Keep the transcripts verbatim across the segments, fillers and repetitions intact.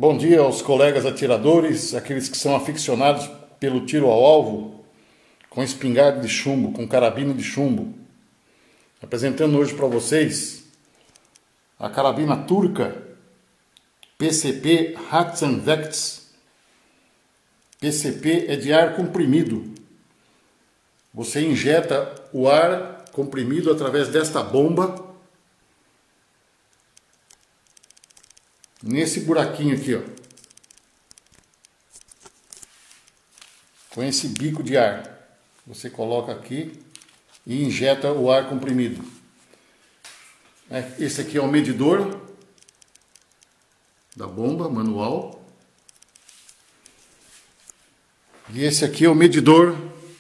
Bom dia aos colegas atiradores, aqueles que são aficionados pelo tiro ao alvo, com espingarda de chumbo, com carabina de chumbo. Apresentando hoje para vocês a carabina turca P C P Hatzenvex. P C P é de ar comprimido. Você injeta o ar comprimido através desta bomba nesse buraquinho aqui, ó, com esse bico de ar. Você coloca aqui e injeta o ar comprimido. Esse aqui é o medidor da bomba manual. E esse aqui é o medidor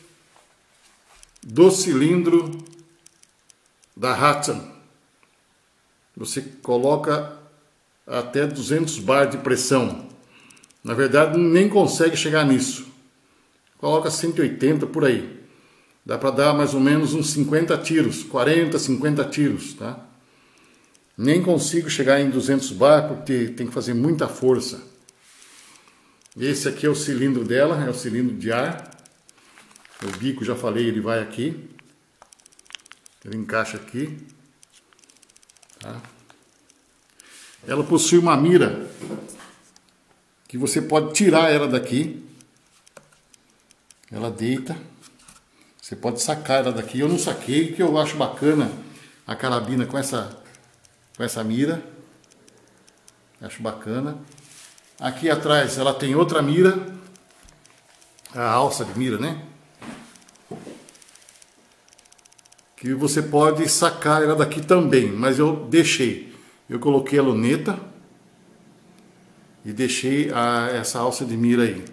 do cilindro da Hatsan. Você coloca até duzentos bar de pressão. Na verdade, nem consegue chegar nisso. Coloca cento e oitenta por aí. Dá para dar mais ou menos uns cinquenta tiros, quarenta, cinquenta tiros, tá? Nem consigo chegar em duzentos bar porque tem que fazer muita força. Esse aqui é o cilindro dela, é o cilindro de ar. O bico, já falei, ele vai aqui. Ele encaixa aqui. Tá? Ela possui uma mira que você pode tirar ela daqui. Ela deita. Você pode sacar ela daqui. Eu não saquei, porque eu acho bacana a carabina com essa, com essa mira. Acho bacana. Aqui atrás ela tem outra mira. A alça de mira, né? Que você pode sacar ela daqui também. Mas eu deixei. Eu coloquei a luneta e deixei a, essa alça de mira aí.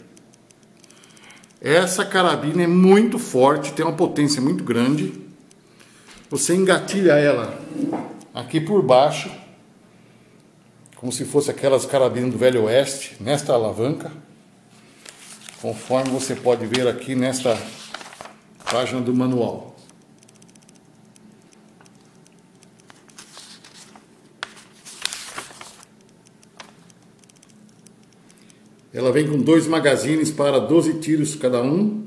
Essa carabina é muito forte, tem uma potência muito grande. Você engatilha ela aqui por baixo, como se fosse aquelas carabinas do Velho Oeste, nesta alavanca. Conforme você pode ver aqui nesta página do manual. Ela vem com dois magazines para doze tiros cada um.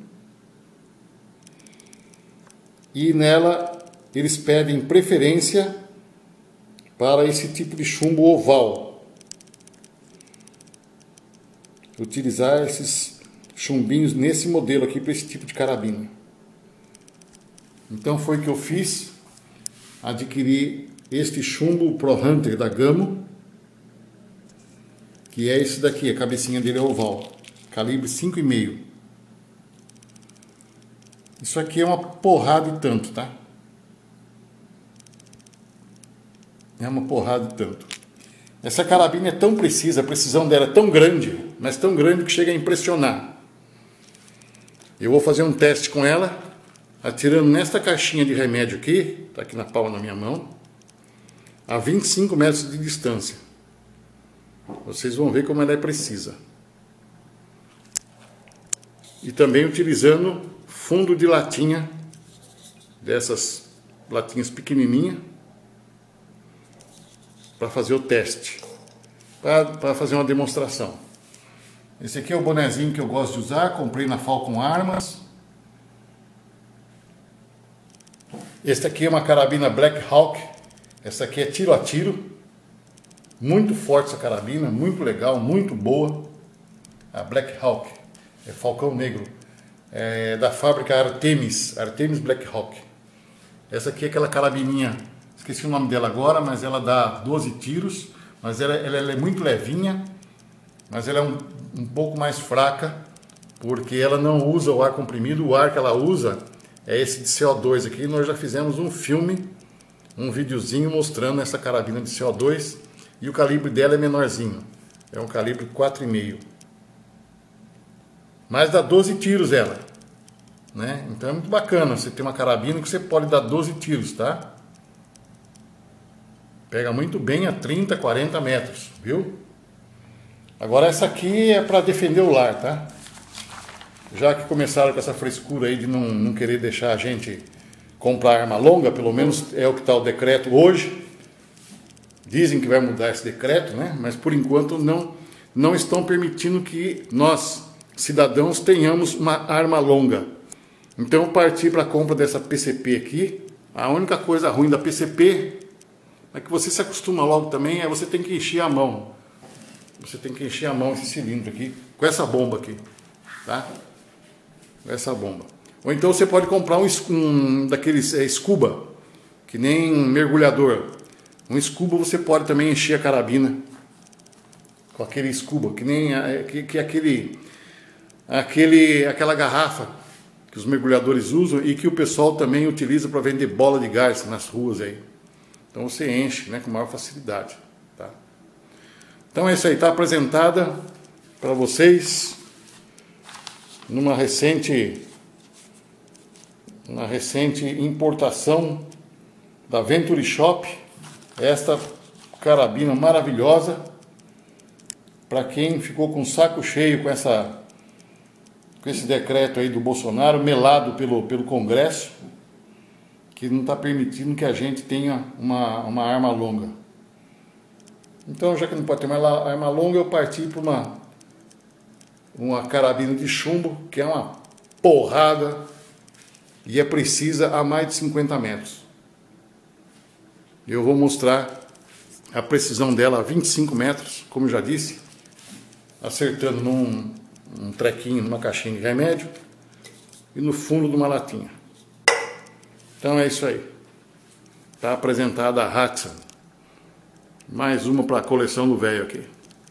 E nela eles pedem preferência para esse tipo de chumbo oval. Utilizar esses chumbinhos nesse modelo aqui para esse tipo de carabina. Então foi que eu fiz. Adquiri este chumbo Pro Hunter da Gamo. Que é esse daqui, a cabecinha dele é oval, calibre cinco e meio. Isso aqui é uma porrada e tanto, tá? É uma porrada e tanto. Essa carabina é tão precisa, a precisão dela é tão grande, mas tão grande que chega a impressionar. Eu vou fazer um teste com ela, atirando nesta caixinha de remédio aqui, tá aqui na palma da minha mão, a vinte e cinco metros de distância. Vocês vão ver como ela é precisa. E também utilizando fundo de latinha, dessas latinhas pequenininhas, para fazer o teste, para fazer uma demonstração. Esse aqui é o bonezinho que eu gosto de usar, comprei na Falcon Armas. Esse aqui é uma carabina Black Hawk, essa aqui é tiro a tiro. Muito forte essa carabina, muito legal, muito boa. A Black Hawk, é Falcão Negro, é da fábrica Artemis, Artemis Black Hawk. Essa aqui é aquela carabininha, esqueci o nome dela agora, mas ela dá doze tiros, mas ela, ela, ela é muito levinha, mas ela é um, um pouco mais fraca, porque ela não usa o ar comprimido. O ar que ela usa é esse de C O dois aqui. Nós já fizemos um filme, um videozinho mostrando essa carabina de C O dois. E o calibre dela é menorzinho. É um calibre quatro e meio. Mas dá doze tiros ela. Né? Então é muito bacana. Você tem uma carabina que você pode dar doze tiros, tá? Pega muito bem a trinta, quarenta metros, viu? Agora essa aqui é para defender o lar, tá? Já que começaram com essa frescura aí de não, não querer deixar a gente comprar arma longa, pelo menos é o que está o decreto hoje. Dizem que vai mudar esse decreto, né? Mas por enquanto não, não estão permitindo que nós, cidadãos, tenhamos uma arma longa. Então eu parti para a compra dessa P C P aqui. A única coisa ruim da P C P é que você se acostuma logo também, é você tem que encher a mão. Você tem que encher a mão esse cilindro aqui, com essa bomba aqui, tá? Com essa bomba. Ou então você pode comprar um, um daqueles é, scuba, que nem um mergulhador. Um scuba você pode também encher a carabina com aquele scuba, que nem que, que aquele, aquele, aquela garrafa que os mergulhadores usam e que o pessoal também utiliza para vender bola de gás nas ruas aí. Então você enche, né, com maior facilidade. Tá? Então é isso aí, está apresentada para vocês numa recente, uma recente importação da Venturi Shop, esta carabina maravilhosa, para quem ficou com o saco cheio com essa com esse decreto aí do Bolsonaro, melado pelo, pelo Congresso, que não está permitindo que a gente tenha uma, uma arma longa. Então, já que não pode ter mais arma longa, eu parti para uma, uma carabina de chumbo, que é uma porrada e é precisa a mais de cinquenta metros. Eu vou mostrar a precisão dela a vinte e cinco metros, como eu já disse, acertando num um trequinho numa caixinha de remédio e no fundo de uma latinha. Então é isso aí. Está apresentada a Hudson. Mais uma para a coleção do velho aqui.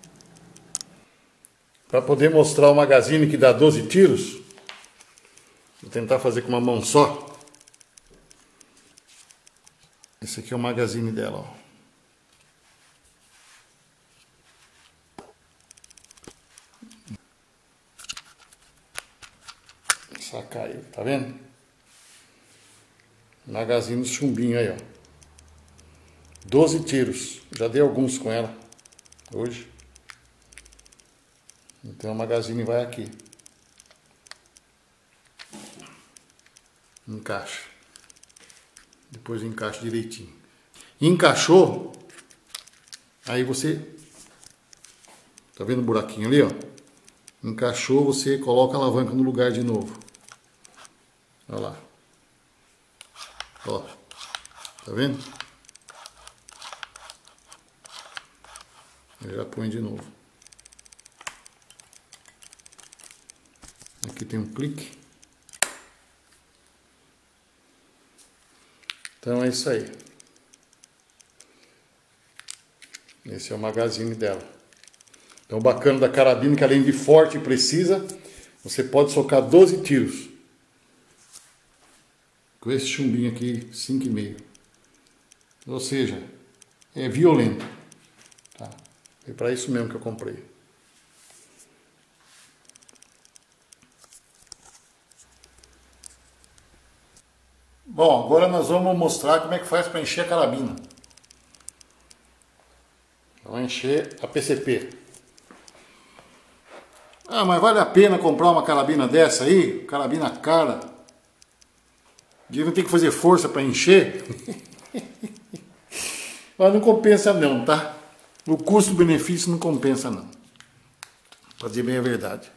Para poder mostrar o magazine que dá doze tiros, vou tentar fazer com uma mão só. Esse aqui é o magazine dela, ó. Sacar aí, tá vendo? Magazine chumbinho aí, ó. doze tiros. Já dei alguns com ela hoje. Então o magazine vai aqui. Encaixa. Depois encaixa direitinho. Encaixou. Aí você... Tá vendo o buraquinho ali, ó? Encaixou, você coloca a alavanca no lugar de novo. Olha lá. Ó. Tá vendo? Eu já põe de novo. Aqui tem um clique. Então é isso aí. Esse é o magazine dela. Então o bacana da carabina é que além de forte e precisa, você pode socar doze tiros. Com esse chumbinho aqui, cinco e meio. Ou seja, é violento. Tá? É para isso mesmo que eu comprei. Bom, agora nós vamos mostrar como é que faz para encher a carabina. Vamos encher a P C P. Ah, mas vale a pena comprar uma carabina dessa aí? Carabina cara. E não tem que fazer força para encher. Mas não compensa não, tá? O custo-benefício não compensa não. Para dizer bem a verdade.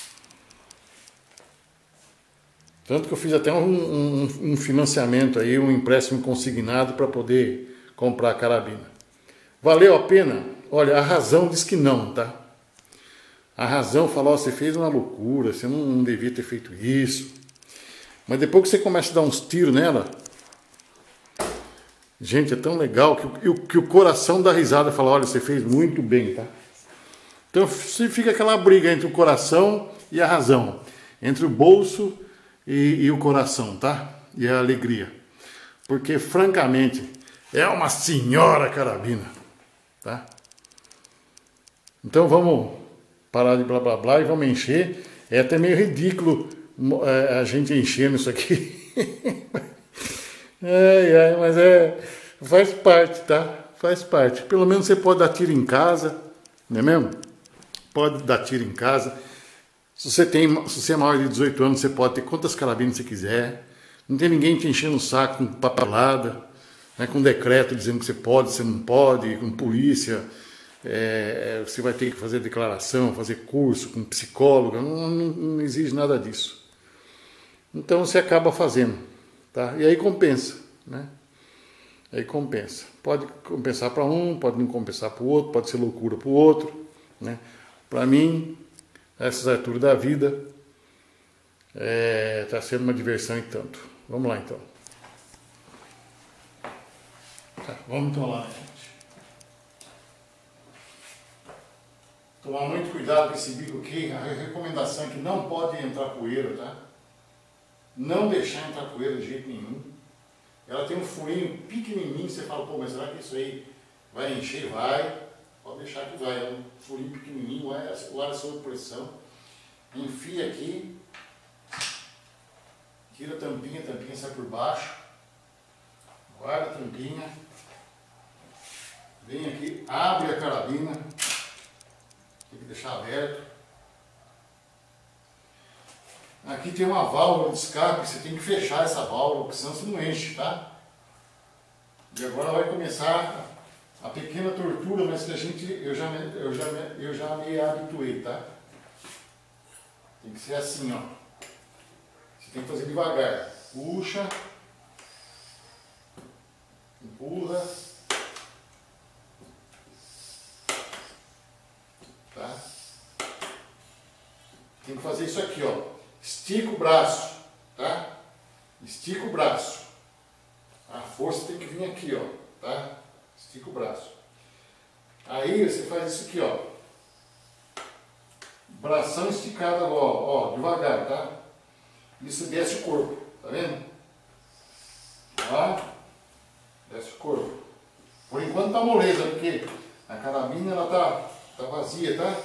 Tanto que eu fiz até um, um, um financiamento aí, um empréstimo consignado para poder comprar a carabina. Valeu a pena? Olha, a razão diz que não, tá? A razão fala, ó, você fez uma loucura, você não, não devia ter feito isso. Mas depois que você começa a dar uns tiros nela, gente, é tão legal que, que, que o coração dá risada e fala, olha, você fez muito bem, tá? Então se fica aquela briga entre o coração e a razão, entre o bolso e, e o coração, tá? E a alegria. Porque, francamente, é uma senhora carabina, tá? Então vamos parar de blá blá blá e vamos encher. É até meio ridículo a gente enchendo isso aqui. Ai, ai, mas é, faz parte, tá? Faz parte. Pelo menos você pode dar tiro em casa, não é mesmo? Pode dar tiro em casa. Se você, tem, se você é maior de dezoito anos, você pode ter quantas carabinas você quiser. Não tem ninguém te enchendo o saco com papelada, né, com decreto dizendo que você pode, você não pode, com polícia. é, você vai ter que fazer declaração, fazer curso com psicólogo, não, não, não exige nada disso. Então você acaba fazendo, tá? E aí compensa, né? Aí compensa. Pode compensar para um, pode não compensar para o outro, pode ser loucura para o outro, né? Para mim, essas alturas da vida, está é, sendo uma diversão e tanto. Vamos lá então. Tá, vamos então lá, gente. Tomar muito cuidado com esse bico aqui. A recomendação é que não pode entrar poeira, tá? Não deixar entrar poeira de jeito nenhum. Ela tem um furinho pequenininho, você fala, pô, mas será que isso aí vai encher? Vai. Pode deixar que vai. É um furinho pequenininho, o ar é sob pressão. Enfia aqui. Tira a tampinha, a tampinha sai por baixo. Guarda a tampinha. Vem aqui, abre a carabina. Tem que deixar aberto. Aqui tem uma válvula de escape, você tem que fechar essa válvula, porque senão você não enche, tá? E agora vai começar a pequena tortura, mas que a gente, eu já, eu já, eu já me habituei, tá? Tem que ser assim, ó. Você tem que fazer devagar. Puxa. Empurra. Tá? Tem que fazer isso aqui, ó. Estica o braço, tá? Estica o braço. A força tem que vir aqui, ó, tá? Estica o braço. Aí você faz isso aqui, ó. Bração esticado agora, ó, devagar, tá? Isso desce o corpo, tá vendo? Tá? Desce o corpo. Por enquanto tá moleza, porque a carabina ela tá, tá vazia, tá?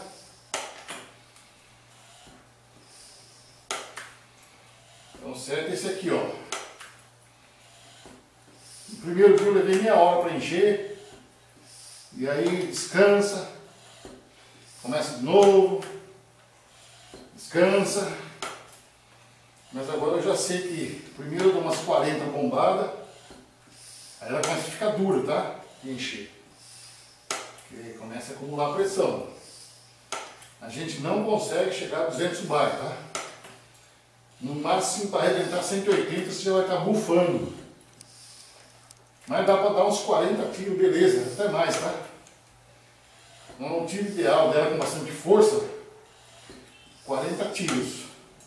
Então certo é esse aqui, ó. O primeiro dia eu levei meia hora para encher. E aí descansa. Começa de novo. Descansa. Mas agora eu já sei que primeiro eu dou umas quarenta bombadas. Aí ela começa a ficar dura, tá? E encher. E aí começa a acumular pressão. A gente não consegue chegar a duzentos bar, tá? No máximo para arrebentar cento e oitenta você já vai estar bufando. Mas dá para dar uns quarenta quilos, beleza, até mais, tá? Um tiro ideal dela com bastante força, quarenta quilos.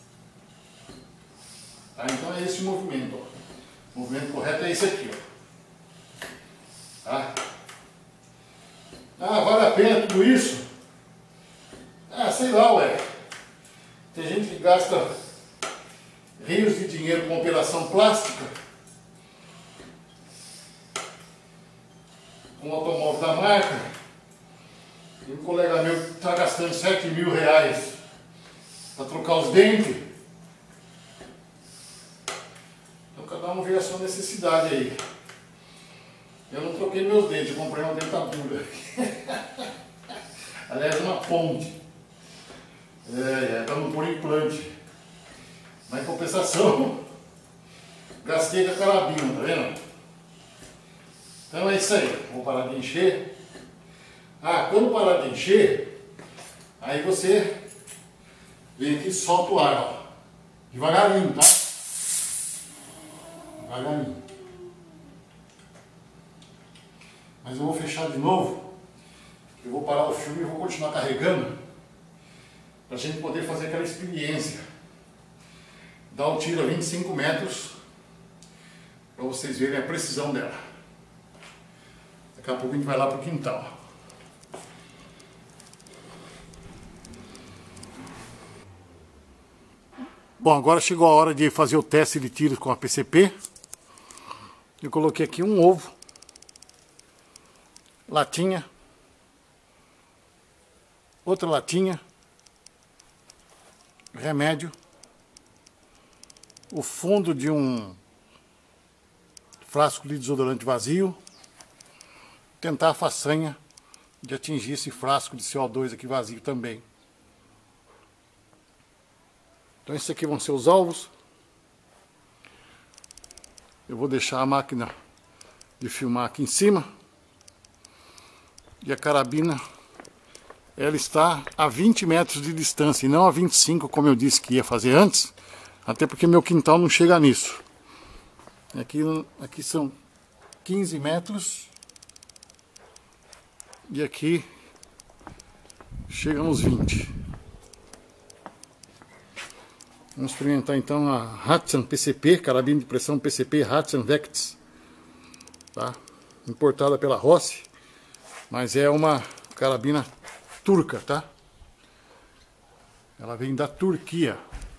Tá? Então é esse o movimento, ó. O movimento correto é esse aqui, ó. Tá? Ah, vale a pena tudo isso? Ah, sei lá, ué. Tem gente que gasta rios de dinheiro com operação plástica, com um automóvel da marca. E um colega meu está gastando sete mil reais para trocar os dentes. Então cada um vê a sua necessidade aí. Eu não troquei meus dentes, eu comprei uma dentadura. Aliás, uma ponte. É, é, para não pôr implante. Na compensação, gastei com a carabina, tá vendo? Então é isso aí. Vou parar de encher. Ah, quando parar de encher, aí você vem aqui e solta o ar, ó. Devagarinho, tá? Devagarinho. Mas eu vou fechar de novo. Eu vou parar o filme e vou continuar carregando. Pra gente poder fazer aquela experiência. Dá o tiro a vinte e cinco metros. Pra vocês verem a precisão dela. Daqui a pouco a gente vai lá pro quintal. Bom, agora chegou a hora de fazer o teste de tiros com a P C P. Eu coloquei aqui um ovo, latinha, outra latinha, remédio, o fundo de um frasco de desodorante vazio, tentar a façanha de atingir esse frasco de C O dois aqui vazio também. Então esses aqui vão ser os alvos. Eu vou deixar a máquina de filmar aqui em cima. E a carabina ela está a vinte metros de distância e não a vinte e cinco, como eu disse que ia fazer antes, até porque meu quintal não chega nisso. Aqui, aqui são quinze metros e aqui chega uns vinte. Vamos experimentar então a Hatsan P C P, carabina de pressão P C P Hatsan Vectis, tá? Importada pela Rossi, mas é uma carabina turca, tá? Ela vem da Turquia.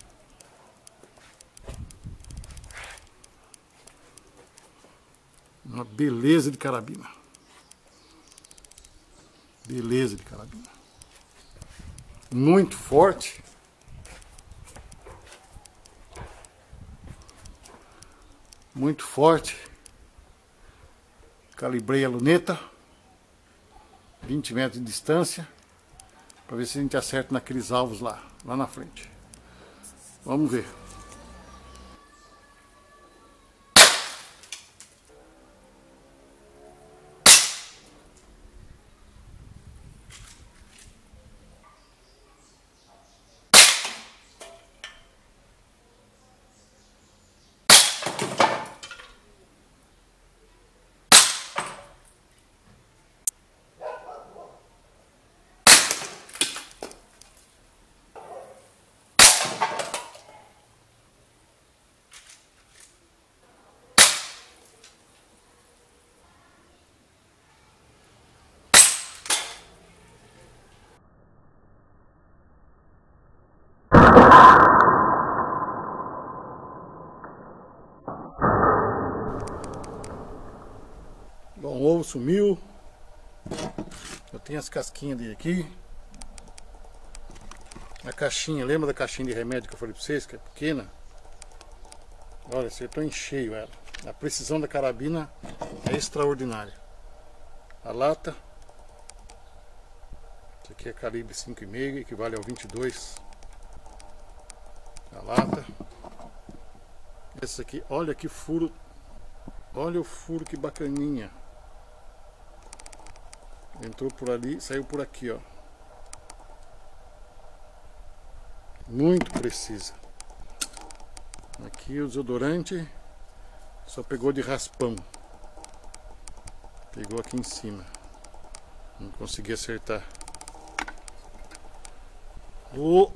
Uma beleza de carabina. Beleza de carabina. Muito forte. Muito forte. Calibrei a luneta. vinte metros de distância. Para ver se a gente acerta naqueles alvos lá, lá na frente. Vamos ver. Bom, o ovo sumiu. Eu tenho as casquinhas dele aqui. A caixinha, lembra da caixinha de remédio que eu falei pra vocês, que é pequena? Olha, acertou em cheio ela. A precisão da carabina é extraordinária. A lata. Isso aqui é calibre cinco e meio, equivale ao vinte e dois. A lata. Essa aqui, olha que furo. Olha o furo, que bacaninha. Entrou por ali, saiu por aqui, ó. Muito precisa. Aqui o desodorante só pegou de raspão. Pegou aqui em cima. Não consegui acertar. Oh.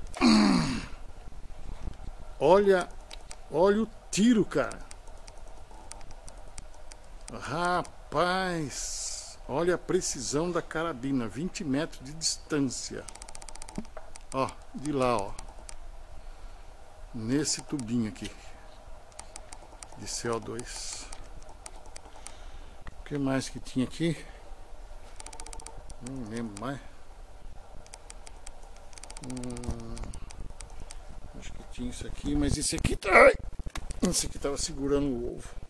Olha, olha o tiro, cara. Rapaz. Olha a precisão da carabina, vinte metros de distância. Ó, de lá, ó. Nesse tubinho aqui de C O dois. O que mais que tinha aqui? Não lembro mais. Hum, acho que tinha isso aqui, mas esse aqui tá. Esse aqui tava segurando o ovo.